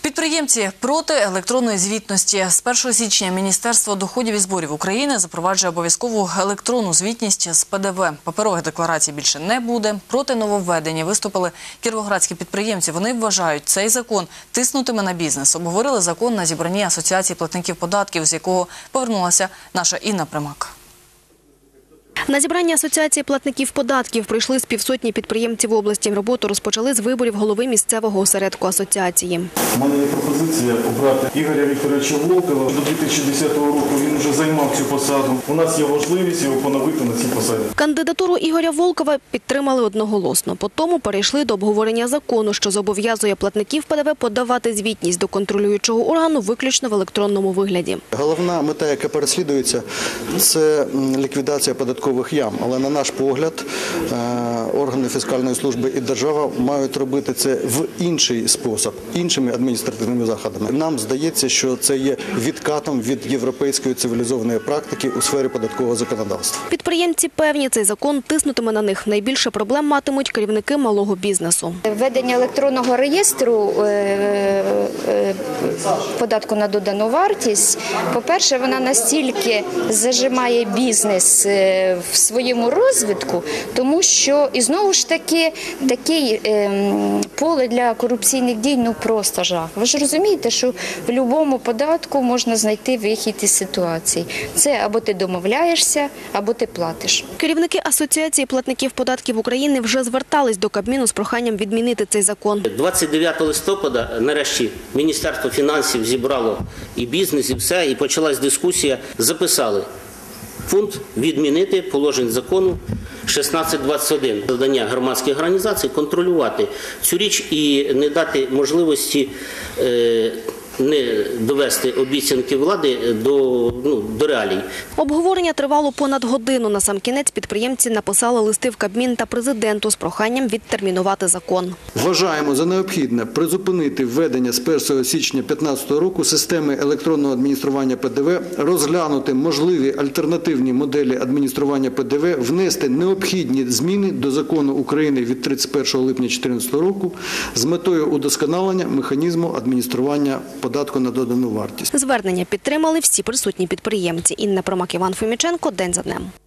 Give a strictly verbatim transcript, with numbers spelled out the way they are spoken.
Підприємці проти електронної звітності. З першого січня Міністерство доходів і зборів України запроваджує обов'язкову електронну звітність з Пе Де Ве. Паперових декларацій більше не буде. Проти нововведення виступили кіровоградські підприємці. Вони вважають, цей закон тиснутиме на бізнес. Обговорили закон на зібранні Асоціації платників податків, з якого повернулася наша Інна Примак. На зібрання Асоціації платників податків прийшли з півсотні підприємців області. Роботу розпочали з виборів голови місцевого осередку асоціації. У мене є пропозиція обрати Ігоря Вікторовича Волкова. До дві тисячі десятого року він вже займав цю посаду. У нас є можливість його поновити на цій посаді. Кандидатуру Ігоря Волкова підтримали одноголосно. Потім перейшли до обговорення закону, що зобов'язує платників Пе Де Ве подавати звітність до контролюючого органу виключно в електронному вигляді. Головна мета, яка переслідується, це ліквідація податкових ям. Але, на наш погляд, органи фіскальної служби і держава мають робити це в інший спосіб, іншими адміністративними заходами. Нам здається, що це є відкатом від європейської цивілізованої практики у сфері податкового законодавства. Підприємці певні, цей закон тиснутиме на них. Найбільше проблем матимуть керівники малого бізнесу. Введення електронного реєстру податку на додану вартість, по-перше, вона настільки зажимає бізнес в своєму розвитку, тому що, і знову ж таки, таке поле для корупційних дій, ну просто жах. Ви ж розумієте, що в будь-якому податку можна знайти вихід із ситуації. Це або ти домовляєшся, або ти платиш. Керівники Асоціації платників податків України вже звертались до Кабміну з проханням відмінити цей закон. двадцять дев'ятого листопада нарешті Міністерство фінансів зібрало і бізнес, і все, і почалась дискусія. Записали пункт відмінити положень закону шістнадцять двадцять один. Завдання громадських організацій контролювати цю річ і не дати можливості е, не довести обіцянки влади до, ну, до реалій. Обговорення тривало понад годину. Насамкінець підприємці написали листи в Кабмін та президенту з проханням відтермінувати закон. Вважаємо за необхідне призупинити введення з першого січня дві тисячі п'ятнадцятого року системи електронного адміністрування Пе Де Ве, розглянути можливі альтернативні моделі адміністрування Пе Де Ве, внести необхідні зміни до закону України від тридцять першого липня дві тисячі чотирнадцятого року з метою удосконалення механізму адміністрування податку на додану вартість. Звернення підтримали всі присутні підприємці. Інна Примак, Іван Фоміченко. День за днем.